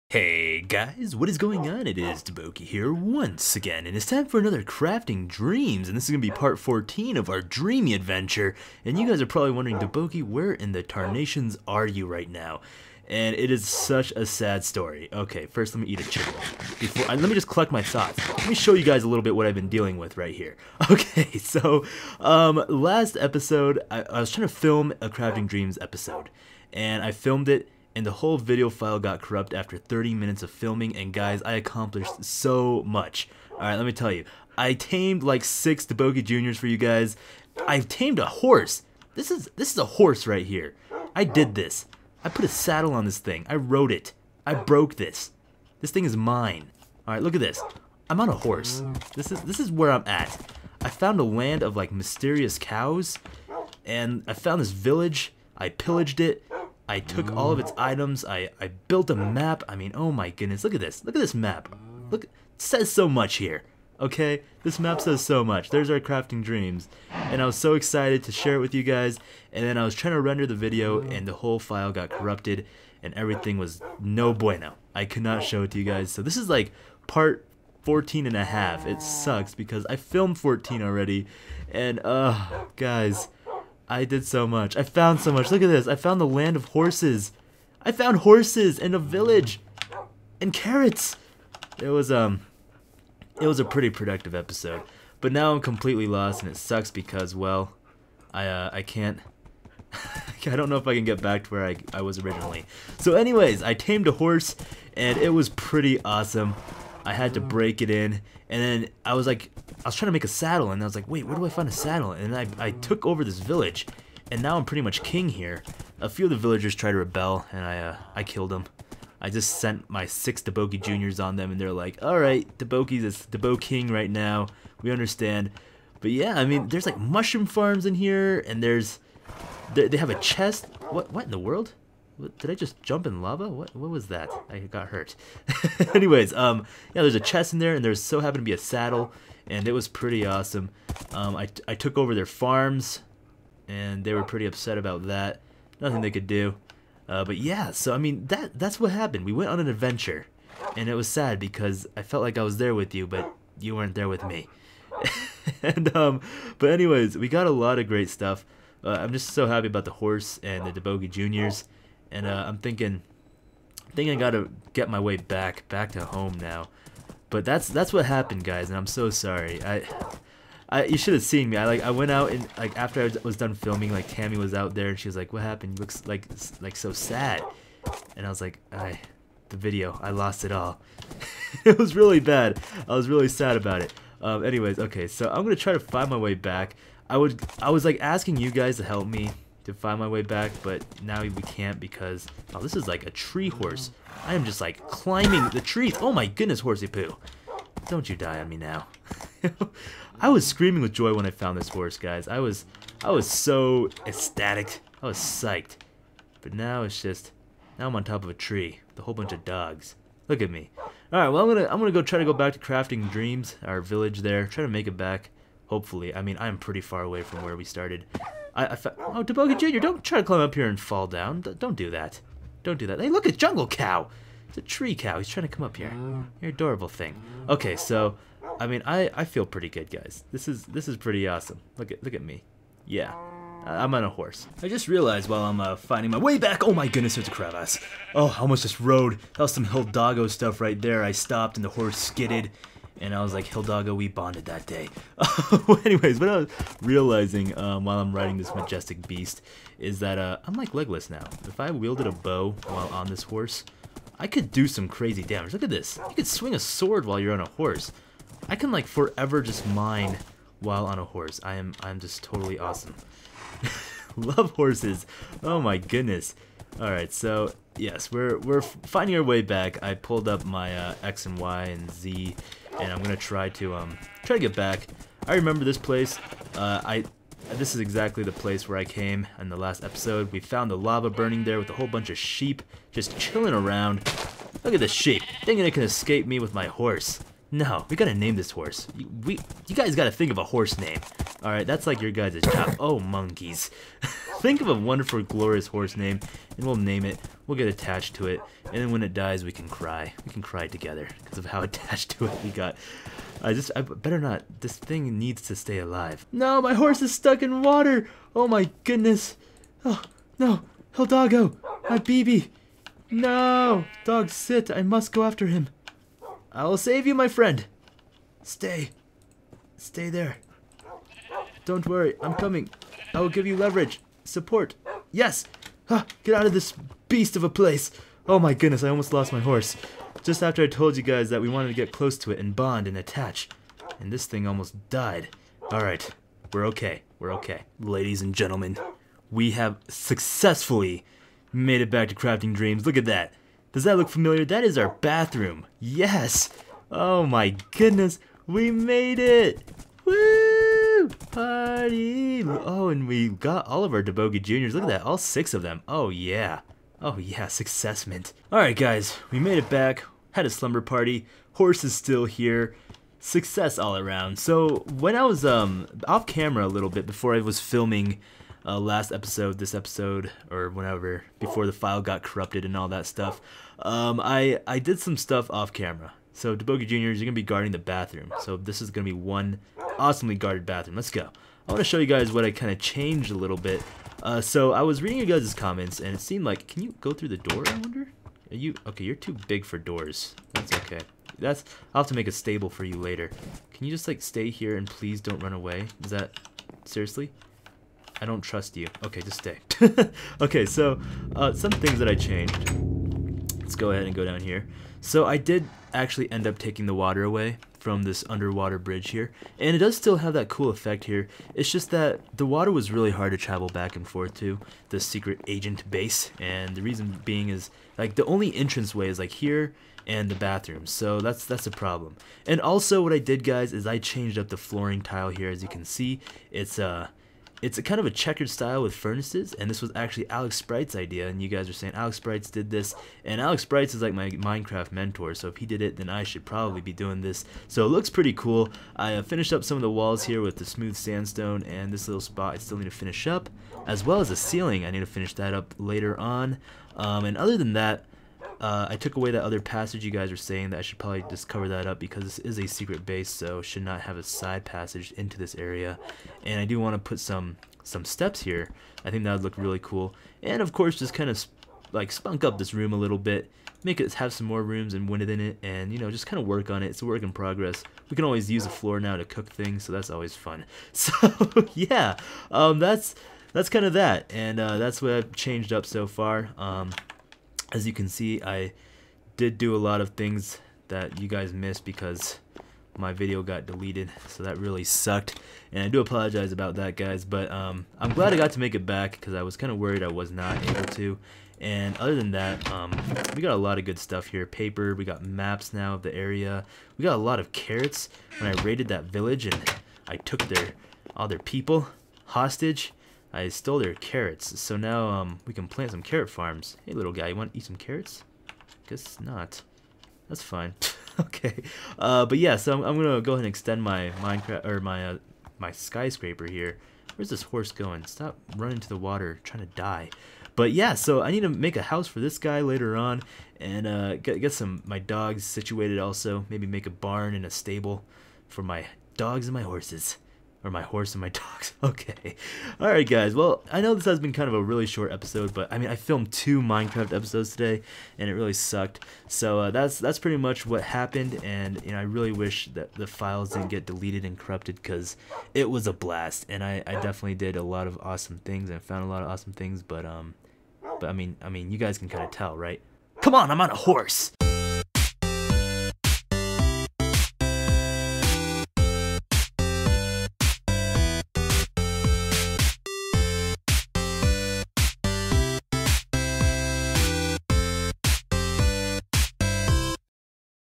Hey guys, what is going on? It is Deboki here once again, and it's time for another Crafting Dreams, and this is going to be part 14 of our dreamy adventure, and you guys are probably wondering, Deboki, where in the tarnations are you right now? And it is such a sad story. Okay, first let me eat a chicken. Let me just collect my thoughts. Let me show you guys a little bit what I've been dealing with right here. Okay, so, last episode, I was trying to film a Crafting Dreams episode, and I filmed it, and the whole video file got corrupt after 30 minutes of filming, and guys, I accomplished so much. Alright, let me tell you. I tamed like 6 Deboki Juniors for you guys. I've tamed a horse. This is a horse right here. I did this. I put a saddle on this thing. I rode it. I broke this. This thing is mine. Alright, look at this. I'm on a horse. This is where I'm at. I found a land of like mysterious cows, and I found this village. I pillaged it. I took all of its items, I built a map. I mean, oh my goodness, look at this. Look at this map. Look, it says so much here, okay? This map says so much. There's our Crafting Dreams. And I was so excited to share it with you guys. And then I was trying to render the video, and the whole file got corrupted, and everything was no bueno. I could not show it to you guys. So this is like part 14 and a half. It sucks because I filmed 14 already. And, guys, I did so much. I found so much. Look at this. I found the land of horses. I found horses and a village and carrots. It was a pretty productive episode. But now I'm completely lost, and it sucks because, well, I can't I don't know if I can get back to where I was originally. So anyways, I tamed a horse, and it was pretty awesome. I had to break it in, and then I was trying to make a saddle, and I was like, wait, where do I find a saddle? And I took over this village, and now I'm pretty much king here. A few of the villagers tried to rebel, and I killed them. I just sent my 6 Deboki Juniors on them, and they're like, alright, Deboki's is Debo King right now, we understand. But yeah, I mean, there's like mushroom farms in here, and they have a chest. What in the world? Did I just jump in lava? What was that? I got hurt. Anyways, yeah, there's a chest in there, and there's so happened to be a saddle, and it was pretty awesome. I took over their farms, and they were pretty upset about that. Nothing they could do. But yeah, so I mean, that's what happened. We went on an adventure, and it was sad because I felt like I was there with you, but you weren't there with me. And but anyways, we got a lot of great stuff. I'm just so happy about the horse and the Deboki Juniors. And I'm thinking I gotta get my way back to home now. But that's what happened, guys, and I'm so sorry. You should have seen me. I went out, and like after I was done filming, like Tammy was out there, and she was like, "What happened? You look like so sad." And I was like, the video, I lost it all." It was really bad. I was really sad about it. Anyways, okay, so I'm gonna try to find my way back. I was like asking you guys to help me to find my way back, but now we can't because, oh, this is like a tree horse. I am just like climbing the trees. Oh my goodness, horsey poo. Don't you die on me now. I was screaming with joy when I found this horse, guys. I was so ecstatic. I was psyched. But now now I'm on top of a tree with a whole bunch of dogs. Look at me. Alright, well I'm gonna try to go back to Crafting Dreams, our village there, try to make it back. Hopefully. I mean, I'm pretty far away from where we started. Oh, Deboki Jr., don't try to climb up here and fall down. Don't do that. Don't do that. Hey, look at Jungle Cow. It's a tree cow. He's trying to come up here. You're an adorable thing. Okay, so, I mean, I feel pretty good, guys. This is pretty awesome. Look at me. Yeah. I'm on a horse. I just realized while I'm finding my way back, oh my goodness, there's a crevasse. Oh, I almost just rode. That was some Hildoggo stuff right there. I stopped and the horse skidded. And I was like, Hildoggo, we bonded that day. Anyways, what I was realizing while I'm riding this majestic beast is that I'm like Legolas now. If I wielded a bow while on this horse, I could do some crazy damage. Look at this. You could swing a sword while you're on a horse. I can like forever just mine while on a horse. I'm just totally awesome. Love horses. Oh my goodness. Alright, so yes, we're finding our way back. I pulled up my X and Y and Z, and I'm gonna try to get back. I remember this place. This is exactly the place where I came in the last episode. We found the lava burning there with a whole bunch of sheep just chilling around. Look at the sheep, thinking it can escape me with my horse. No, we gotta name this horse. You guys gotta think of a horse name. Alright, that's like your guys' job. Oh, monkeys. Think of a wonderful, glorious horse name, and we'll name it. We'll get attached to it, and then when it dies, we can cry. We can cry together because of how attached to it we got. I better not. This thing needs to stay alive. No, my horse is stuck in water. Oh my goodness. Oh, no. Hildago, my BB. No. Dog, sit. I must go after him. I will save you, my friend. Stay. Stay there. Don't worry, I'm coming. I will give you leverage. Support. Yes. Get out of this beast of a place. Oh my goodness, I almost lost my horse. Just after I told you guys that we wanted to get close to it and bond and attach. And this thing almost died. Alright, we're okay. We're okay. Ladies and gentlemen, we have successfully made it back to Crafting Dreams. Look at that. Does that look familiar? That is our bathroom. Yes. Oh my goodness. We made it. Woo! Party. Oh, and we got all of our Debogi Juniors. Look at that. All 6 of them. Oh yeah. Oh yeah. Success mint. Alright guys. We made it back. Had a slumber party. Horse is still here. Success all around. So when I was off camera a little bit before I was filming last episode, this episode, or whenever, before the file got corrupted and all that stuff, I did some stuff off camera. So Debogi Juniors, you're going to be guarding the bathroom. So this is going to be one awesomely guarded bathroom. Let's go. I want to show you guys what I kind of changed a little bit. So I was reading your guys' comments, and it seemed like, can you go through the door, I wonder? Are you, okay, you're too big for doors. That's okay. I'll have to make a stable for you later. Can you just like stay here and please don't run away? Is that, seriously? I don't trust you. Okay, just stay. Okay, so some things that I changed. Let's go ahead and go down here. So I did actually end up taking the water away from this underwater bridge here, and it does still have that cool effect here. It's just that the water was really hard to travel back and forth to the secret agent base, and the reason being is like the only entrance way is like here and the bathroom, so that's a problem. And also what I did, guys, is I changed up the flooring tile here. As you can see, it's a kind of a checkered style with furnaces, and this was actually Alex Sprite's idea, and you guys are saying Alex Sprites did this, and Alex Sprites is like my Minecraft mentor, so if he did it, then I should probably be doing this. So it looks pretty cool. I finished up some of the walls here with the smooth sandstone, and this little spot I still need to finish up, as well as the ceiling. I need to finish that up later on, and other than that, I took away that other passage. You guys are saying that I should probably just cover that up because this is a secret base, so should not have a side passage into this area. And I do want to put some steps here. I think that would look really cool. And of course, just kind of like spunk up this room a little bit, make it have some more rooms and wind it in it, and you know, just kind of work on it. It's a work in progress. We can always use the floor now to cook things, so that's always fun. So yeah, that's kind of that, and that's what I've changed up so far. As you can see, I did do a lot of things that you guys missed because my video got deleted, so that really sucked, and I do apologize about that, guys, but I'm glad I got to make it back because I was kind of worried I was not able to. And other than that, we got a lot of good stuff here. Paper, we got maps now of the area, we got a lot of carrots. When I raided that village and I took all their people hostage, I stole their carrots, so now we can plant some carrot farms. Hey little guy, you want to eat some carrots? Guess not. That's fine. Okay. But yeah, so I'm gonna go ahead and extend my Minecraft, or my skyscraper here. Where's this horse going? Stop running to the water, trying to die. But yeah, so I need to make a house for this guy later on, and get my dogs situated also. Maybe make a barn and a stable for my dogs and my horses. Or my horse and my dogs. Okay. Alright guys, well, I know this has been kind of a really short episode, but I mean, I filmed 2 Minecraft episodes today, and it really sucked. So that's pretty much what happened, and you know, I really wish that the files didn't get deleted and corrupted, because it was a blast, and I definitely did a lot of awesome things, and found a lot of awesome things, but I mean, you guys can kind of tell, right? Come on, I'm on a horse!